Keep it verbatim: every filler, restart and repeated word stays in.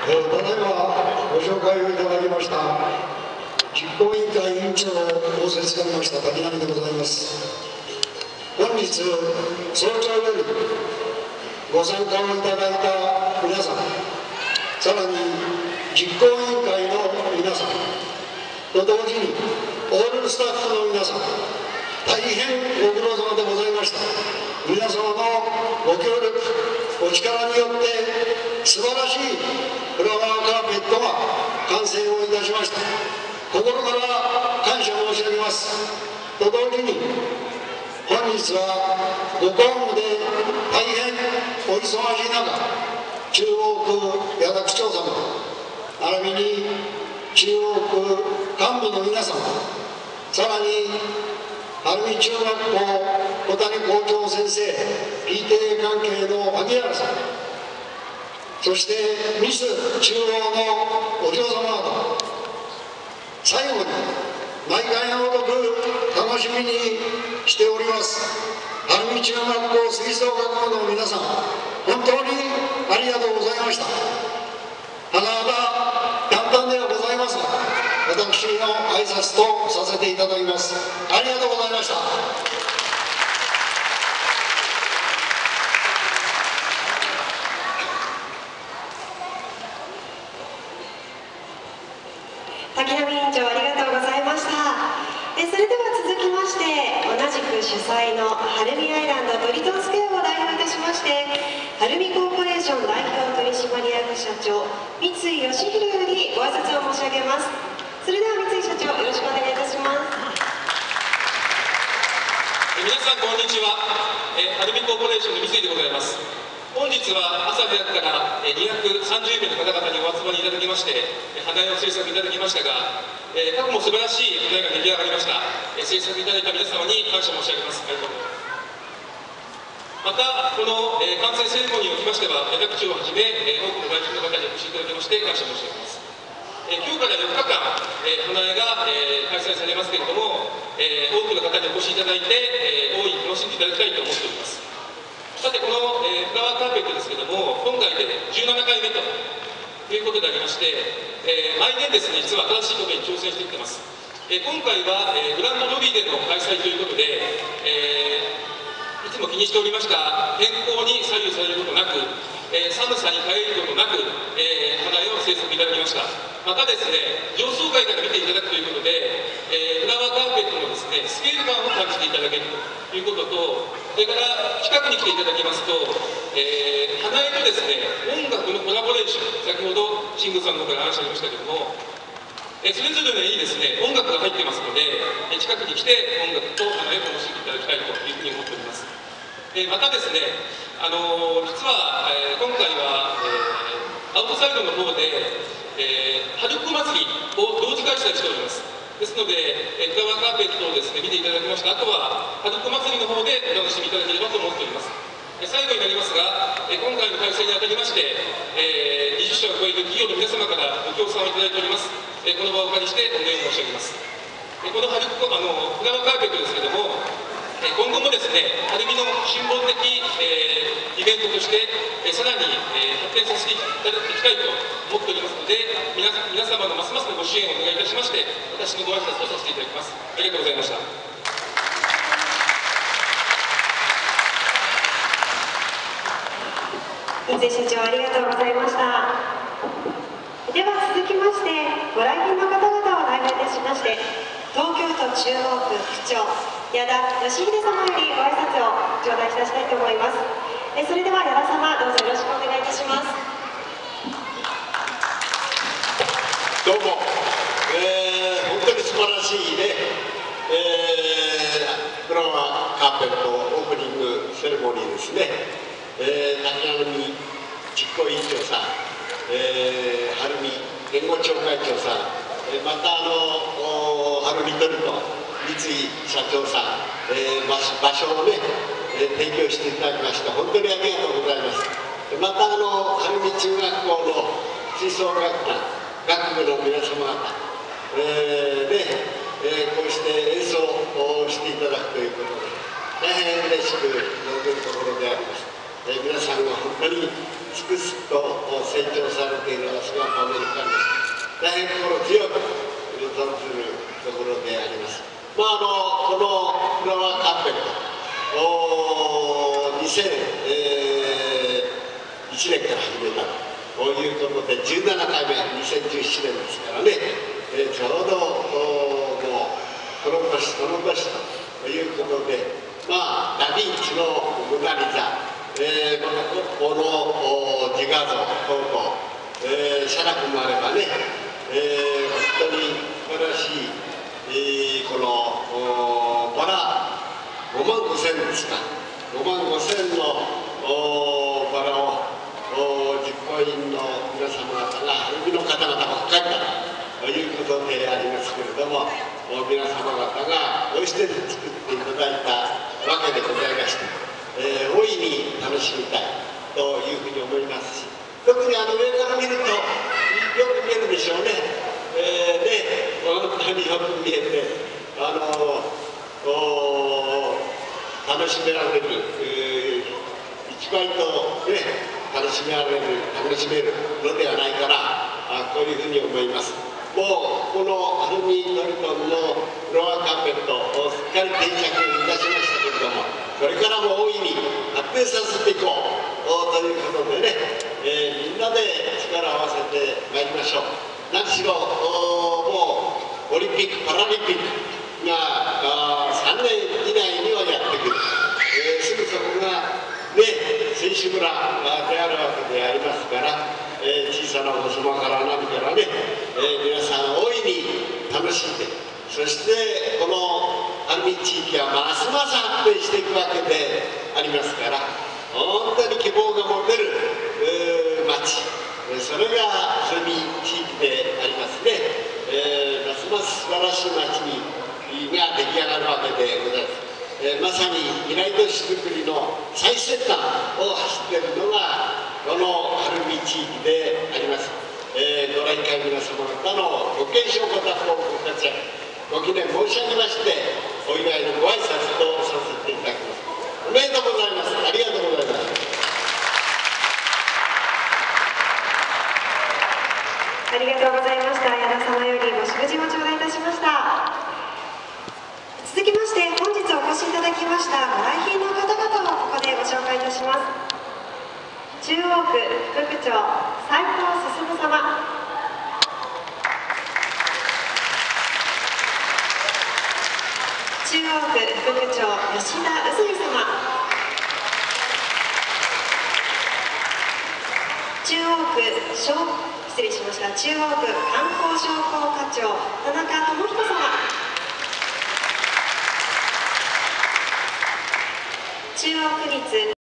えー、ただいまご紹介をいただきました実行委員会委員長を仰せつかりました滝波でございます。本日早朝よりご参加をいただいた皆さん、さらに実行委員会の皆さんと同時にオールスタッフの皆さん、大変ご苦労様でございました。皆様のご協力、お力によって素晴らしいフラワーカーペットが完成をいたしました。心から感謝申し上げますと同時に、本日はご公務で大変お忙しい中、中央区矢田区長様、並びに中央区幹部の皆様、さらに晴海中学校小谷校長先生、 ピーティーエー 関係の萩原さん、そしてミス中央のお嬢様方、最後に毎回のごとく楽しみにしております晴海中学校吹奏楽部の皆さん、本当にありがとうございました。はなはだ簡単ではございますが、私の挨拶とさせていただきます。ありがとうございました。 滝波委員長、ありがとうございました。えそれでは続きまして、同じく主催の晴海アイランドトリトンスクエアを代表いたしまして、晴海コーポレーション代表取締役社長三井義弘よりご挨拶を申し上げます。それでは三井社長、よろしくお願いいたします。 皆さんこんにちは。え晴海コーポレーションの三井でございます。本日は朝早くからにひゃくさんじゅうめいの方々にお集まりいただきまして、花絵を制作いただきましたが、えー、過去も素晴らしい花絵が出来上がりました。えー、制作いただいた皆様に感謝申し上げます。ありがとうございます。また、この、えー、完成セレモニーにおきましては、矢田区長をはじめ、えー、多くの外国の方にお越しいただきまして感謝申し上げます。えー、今日からよっかかん、えー、花絵が、えー、開催されますけれども、えー、多くの方にお越しいただいて、えー、大いに楽しんでいただきたいと思っております。さて、この、えー、フラワーカーペットですけれども、今回でじゅうななかいめということでありまして、えー、毎年ですね、実は新しいことに挑戦してきています。えー、今回は、えー、グランドロビーでの開催ということで、えー、いつも気にしておりました天候に左右されることなく、えー、寒さに耐えることなく、えー、花絵を制作いただきました。またですね、上層階から見ていただくということで、えー、フラワーカーペットのですね、スケール感を感じていただけるということと、それから近くに来ていただきますと、えー、花絵とですね、音楽のコラボレーション、先ほど慎吾さんの方から話ありましたけども、えー、それぞれにですね、音楽が入ってますので、えー、近くに来て音楽と花絵を楽しんでいただきたいというふうに思っております。えー、またですね、あのー、実は、えー、今回は、えー、アウトサイドの方で、えー、春子祭りを同時開催しております。ですので、えフラワーカーペットをですね、見ていただきました後は、春子祭りの方でお楽しみいただければと思っております。え最後になりますが、え今回の開催にあたりまして、えー、にじゅっしゃを超える企業の皆様からご協賛をいただいております。えこの場をお借りしてお礼を申し上げます。えこの春子あのフラワーカーペットですけれども、え今後もですね、晴海のシンボル的、えー、イベントとして、えさらに、えー、発展させていただきたいと思っておりますので、皆, 皆様のますますのご支援をお願いいたしまして、私のご挨拶とさせていただきます。ありがとうございました。 三井社長、ありがとうございました。では続きまして、ご来賓の方々を代表いたしまして、東京都中央区区長矢田義秀様よりご挨拶を頂戴いたしたいと思います。えそれでは矢田様、どうぞよろしくお願いいたします。 どうも、えー、本当に素晴らしいね、えー、フラワーカーペットオープニングセレモニーですね。えー、滝波実行委員長さん、えー、晴海連合町会長さん、えー、またあの晴海トルコ三井社長さん、えー、場, 場所をね、えー、提供していただきました。本当にありがとうございます。またあの晴海中学校の吹奏楽団学部の皆様方、えーでえー、こうして演奏をしていただくということで大変嬉しく望むところであります。 えー、皆さんが本当にすくすくと成長されている姿を見る限り大変心強く存ずるところであります。まあ、あのこのフラワーカーペットにせんいちねんから始めたということでじゅうななかいめにせんじゅうななねんですからね、えー、ちょうどもうこの年この年ということで、まあダ・ヴィンチのモナ・リザ、えー、またこの自画像等々、えー、写楽もあればね、えー、本当に素晴らしい、えー、このバラごまんごせんですか、ごまんごせんのバラを実行委員の皆様方が晴海の方々ばっかりだということでありますけれども、皆様方がおいして作っていただいたわけでございまして、えー、大いに楽しみたいというふうに思いますし、特にあの上から見るとよく見えるでしょうね。えー、で本当によく見えて、あの楽しめられる、えー、一倍とね楽しめられる楽しめるのではないかな、あこういうふうに思います。もうこのアルミドリトンのフラワーカーペットをすっかり定着いたしましたけれども、これからも大いに発展させていこうということでね、えー、みんなで力を合わせてまいりましょう。何しろもうオリンピック・パラリンピックがさんねん以内にはやってくる、えー、すぐそこがね選手村であるわけでありますから、えー、小さなお子様から何からね、えー、皆さん大いに楽しんで、そしてこの晴海地域はますます発展していくわけでありますから、本当に希望が持てる、えー、町、それが晴海地域でありますね。えー、ますます素晴らしい町にが出来上がるわけでございます。えー、まさに未来都市づくりの最先端を走っているのがこの晴海地域であります。えー、ご来会皆様方のご健勝ご多幸ご活躍ご記念申し上げまして、お祝いのご挨拶とさせていただきます。おめでとうございます。ありがとうございます。 ありがとうございました。矢田様よりご祝辞を頂戴いたしました。続きまして、本日お越しいただきましたご来賓の方々をここでご紹介いたします。中央区副区長斉藤進様、中央区副区長吉田宇津美様、中央区商失礼しました中央区観光商工課長田中智彦様、中央区立